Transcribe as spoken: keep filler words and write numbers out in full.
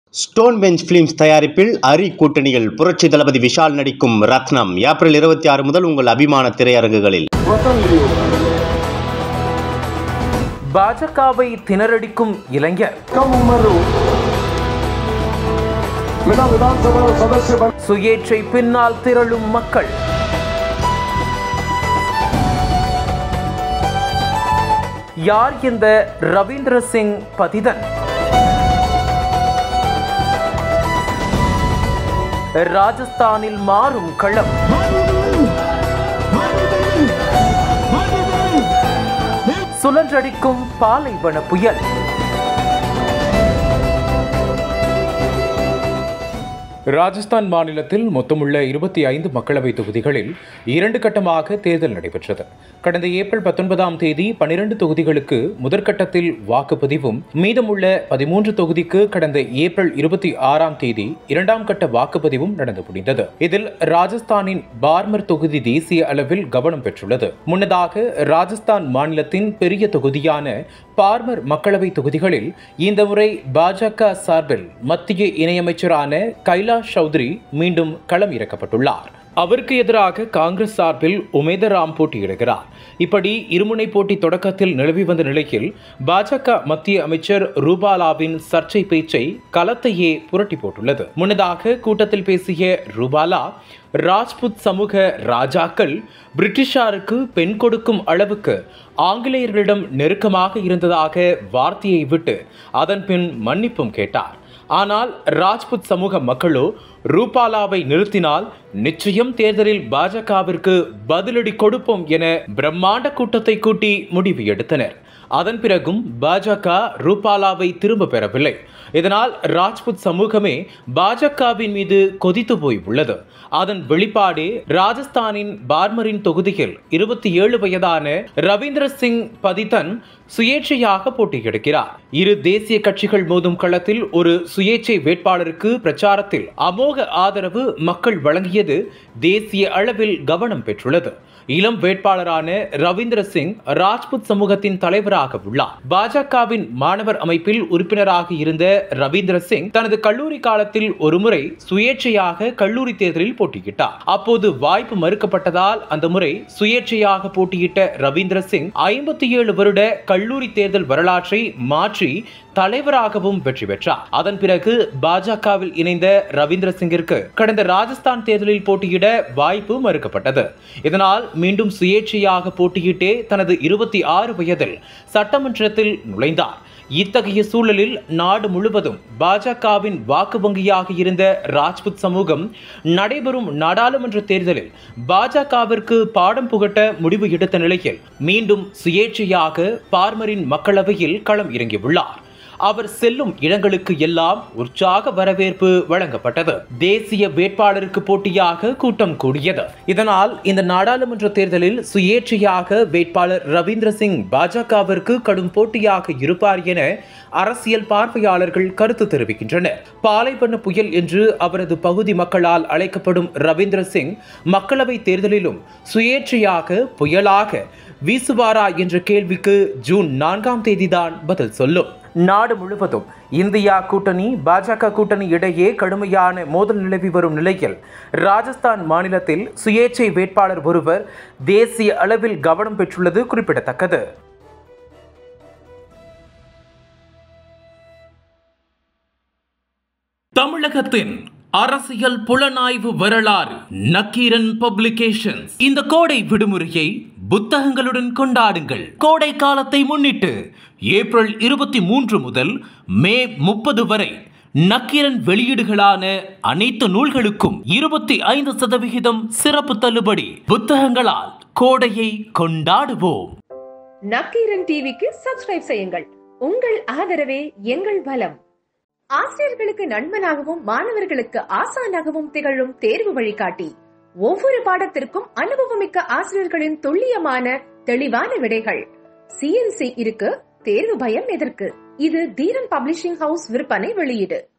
Stone bench films தயாரிப்பில் அரி கூட்டணியில் புரட்சி தளபதி விஷால் நடிக்கும் ரத்னம் ஏப்ரல் இருபத்தி ஆறு முதல் உங்கள் அபிமான திரையரங்குகளில். பாஜகவை திணறடிக்கும் இளைஞர், சுயேட்சை பின்னால் திரளும் மக்கள், யார் இந்த ரவீந்திர சிங் பதிதன்? ராஜஸ்தானில் மாறும் களம். சுழன்றடிக்கும் பாலைவன புயல். ராஜஸ்தான் மாநிலத்தில் மொத்தமுள்ள இருபத்தி ஐந்து மக்களவை தொகுதிகளில் இரண்டு கட்டமாக தேர்தல் நடைபெற்றது. கடந்த ஏப்ரல் பத்தொன்பதாம் தேதி பனிரெண்டு தொகுதிகளுக்கு முதற்கட்டத்தில் வாக்குப்பதிவும், மீதமுள்ள பதிமூன்று தொகுதிக்கு கடந்த ஏப்ரல் இருபத்தி ஆறாம் தேதி இரண்டாம் கட்ட வாக்குப்பதிவும் நடந்து முடிந்தது. இதில் ராஜஸ்தானின் பார்மர் தொகுதி தேசிய அளவில் கவனம் பெற்றுள்ளது. முன்னதாக ராஜஸ்தான் மாநிலத்தின் பெரிய தொகுதியான பார்மர் மக்களவை தொகுதிகளில் இந்த முறை பாஜக சார்பில் மத்திய இணையமைச்சரான கைலாஷ் சௌத்ரி மீண்டும் களம் இறக்கப்பட்டுள்ளார். அவருக்கு எதிராக காங்கிரஸ் சார்பில் உமேதராம் போட்டியிடுகிறார். இப்படி இருமுனை போட்டி தொடக்கத்தில் நிலவி வந்த நிலையில் பாஜக மத்திய அமைச்சர் ரூபாலாவின் சர்ச்சை பேச்சை களத்தையே புரட்டி போட்டுள்ளது. முன்னதாக கூட்டத்தில் பேசிய ரூபாலா, ராஜ்புத் சமூக ராஜாக்கள் பிரிட்டிஷாருக்கு பெண் கொடுக்கும் அளவுக்கு ஆங்கிலேயர்களிடம் நெருக்கமாக இருந்ததாக வார்த்தையை விட்டு அதன் பின் மன்னிப்பும் கேட்டார். ஆனால் ராஜ்புத் சமூக மக்களோ ரூபாலாவை நிறுத்தினால் நிச்சயம் தேர்தலில் பாஜகவிற்கு பதிலடி கொடுப்போம் என பிரம்மாண்ட கூட்டத்தை கூட்டி முடிவு எடுத்தனர். அதன் பிறகும் பாஜக ரூபாலாவை திரும்ப பெறவில்லை. இதனால் ராஜ்புத் சமூகமே பாஜகவின் மீது கொதித்து போய் உள்ளது. அதன் வெளிப்பாடே ராஜஸ்தானின் பார்மரின் தொகுதியில் இருபத்தி ஏழு வயதான ரவீந்திர சிங் பதிதன் சுயேட்சையாக போட்டியிடுகிறார். இரு தேசிய கட்சிகள் மோதும் களத்தில் ஒரு சுயேட்சை வேட்பாளருக்கு பிரச்சாரத்தில் அமோக ஆதரவு மக்கள் வழங்கியது தேசிய அளவில் கவனம் பெற்றுள்ளது. இளம் வேட்பாளரான ரவீந்திர சிங் ராஜ்புத் சமூகத்தின் தலைவராக உள்ளார். பாஜகவின் மாணவர் அமைப்பில் உறுப்பினராக இருந்த ரவீந்திர சிங் தனது கல்லூரி காலத்தில் ஒருமுறை சுயேட்சையாக கல்லூரி தேர்தலில் போட்டியிட்டார். அப்போது வாய்ப்பு மறுக்கப்பட்டதால் அந்த முறை சுயேட்சையாக போட்டியிட்ட ரவீந்திர சிங் ஐம்பத்தி ஏழு வருட கல்லூரி தேர்தல் வரலாற்றை மாற்றி தலைவராகவும் வெற்றி பெற்றார். அதன் பிறகு பாஜகவில் இணைந்த ரவீந்திர சிங்கிற்கு கடந்த ராஜஸ்தான் தேர்தலில் போட்டியிட வாய்ப்பு மறுக்கப்பட்டது. இதனால் மீண்டும் சுயேட்சையாக போட்டியிட்டே தனது இருபத்தி ஆறு வயதில் சட்டமன்றத்தில் நுழைந்தார். இத்தகைய சூழலில் நாடு முழுவதும் பாஜகவின் வாக்கு வங்கியாக இருந்த ராஜ்புத் சமூகம் நடைபெறும் நாடாளுமன்ற தேர்தலில் பாஜகவிற்கு பாடம் புகட்ட முடிவு எடுத்த நிலையில் மீண்டும் சுயேட்சையாக பார்மரின் மக்களவையில் களம் இறங்கியுள்ளார். அவர் செல்லும் இடங்களுக்கு எல்லாம் உற்சாக வரவேற்பு வழங்கப்பட்டது. தேசிய வேட்பாளருக்கு போட்டியாக கூட்டம் கூடியது. இதனால் இந்த நாடாளுமன்ற தேர்தலில் சுயேட்சையாக வேட்பாளர் ரவீந்திர சிங் பாஜகவிற்கு கடும் போட்டியாக இருப்பார் என அரசியல் பார்வையாளர்கள் கருத்து தெரிவிக்கின்றனர். பாலைவன புயல் என்று அவரது பகுதி மக்களால் அழைக்கப்படும் ரவீந்திர சிங் மக்களவை தேர்தலிலும் சுயேட்சையாக புயலாக வீசுவாரா என்ற கேள்விக்கு ஜூன் நான்காம் தேதிதான் பதில் சொல்லும். நாடு முழுவதும் இந்தியா கூட்டணி பாஜக கூட்டணி இடையே கடுமையான மோதல் நிலவி வரும் நிலையில் ராஜஸ்தான் மாநிலத்தில் சுயேட்சை வேட்பாளர் ஒருவர் தேசிய அளவில் கவனம் பெற்றுள்ளது குறிப்பிடத்தக்கது. தமிழகத்தின் அரசியல் புலனாய்வு வரலாறு நக்கீரன் பப்ளிகேஷன்ஸ். இந்த கோடை விடுமுறையை புத்தகங்களுடன் கொண்டாடுங்கள். கோடை காலத்தை முன்னிட்டு ஏப்ரல் இருபத்தி மூன்று முதல் மே முப்பது வரை நக்கீரன் வெளியீடுகளான அனைத்து நூல்களுக்கும் இருபத்தி ஐந்து சதவிகிதம் சிறப்பு தள்ளுபடி. புத்தகங்களால் கோடையை கொண்டாடுவோம். நக்கீரன் டிவிக்கு சப்ஸ்கிரைப் செய்யுங்கள். உங்கள் ஆதரவே எங்கள் பலம். ஆசிரியர்களுக்கு நண்பனாகவும் மாணவர்களுக்கு ஆசானாகவும் திகழும் தேர்வு வழிகாட்டி. ஒவ்வொரு பாடத்திற்கும் அனுபவமிக்க ஆசிரியர்களின் துல்லியமான தெளிவான விடைகள். சிஎன்சி இருக்கு, தேர்வு பயம் எதற்கு? இது தீரன் பப்ளிஷிங் ஹவுஸ் விற்பனை வெளியீடு.